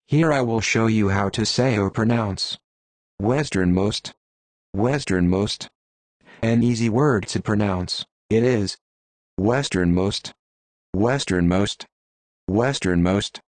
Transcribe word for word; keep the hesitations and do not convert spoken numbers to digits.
Here I will show you how to say or pronounce westernmost, westernmost. An easy word to pronounce, it is westernmost, westernmost, westernmost.